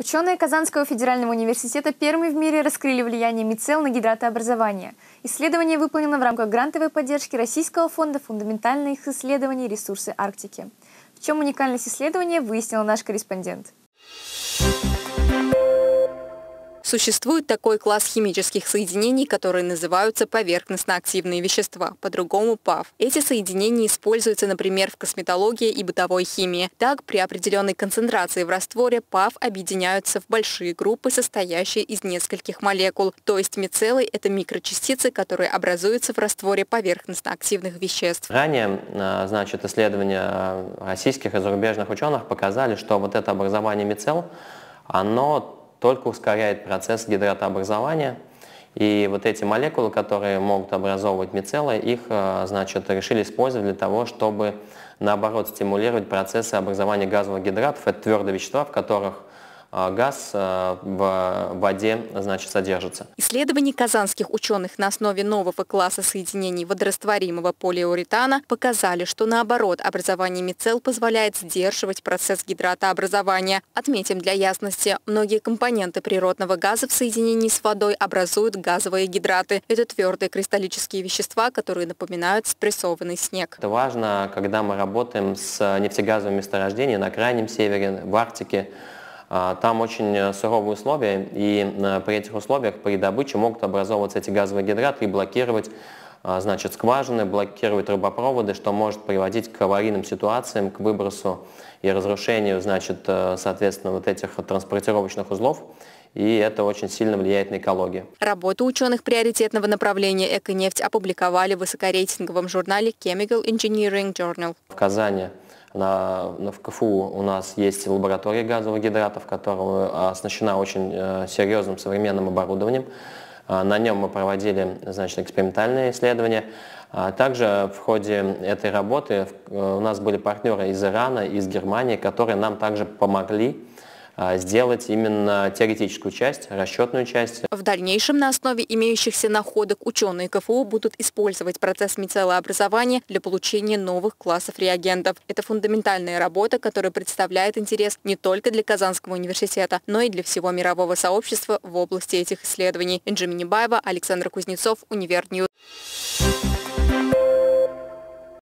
Ученые Казанского федерального университета первыми в мире раскрыли влияние мицел на гидратообразование. Исследование выполнено в рамках грантовой поддержки Российского фонда фундаментальных исследований «Ресурсы Арктики». В чем уникальность исследования, выяснил наш корреспондент. Существует такой класс химических соединений, которые называются поверхностно-активные вещества, по-другому ПАВ. Эти соединения используются, например, в косметологии и бытовой химии. Так, при определенной концентрации в растворе ПАВ объединяются в большие группы, состоящие из нескольких молекул. То есть мицеллы – это микрочастицы, которые образуются в растворе поверхностно-активных веществ. Ранее, исследования российских и зарубежных ученых показали, что вот это образование мицелл, оно только ускоряет процесс гидратообразования. И вот эти молекулы, которые могут образовывать мицеллы, их решили использовать для того, чтобы, наоборот, стимулировать процессы образования газовых гидратов. Это твердые вещества, в которых газ в воде содержится. Исследования казанских ученых на основе нового класса соединений водорастворимого полиуретана показали, что наоборот образование мицелл позволяет сдерживать процесс гидратообразования. Отметим для ясности, многие компоненты природного газа в соединении с водой образуют газовые гидраты. Это твердые кристаллические вещества, которые напоминают спрессованный снег. Это важно, когда мы работаем с нефтегазовыми месторождениями на Крайнем Севере, в Арктике. Там очень суровые условия, и при этих условиях при добыче могут образовываться эти газовые гидраты и блокировать скважины, блокировать трубопроводы, что может приводить к аварийным ситуациям, к выбросу и разрушению, соответственно, вот этих транспортировочных узлов. И это очень сильно влияет на экологию. Работу ученых приоритетного направления «Эконефть» опубликовали в высокорейтинговом журнале Chemical Engineering Journal. В Казани в КФУ у нас есть лаборатория газовых гидратов, которая оснащена очень серьезным современным оборудованием. На нем мы проводили экспериментальные исследования. Также в ходе этой работы у нас были партнеры из Ирана, из Германии, которые нам также помогли сделать именно теоретическую часть, расчетную часть. В дальнейшем на основе имеющихся находок ученые КФУ будут использовать процесс мицеллообразования для получения новых классов реагентов. Это фундаментальная работа, которая представляет интерес не только для Казанского университета, но и для всего мирового сообщества в области этих исследований. Энджи Минибаева, Александр Кузнецов, Универньюз.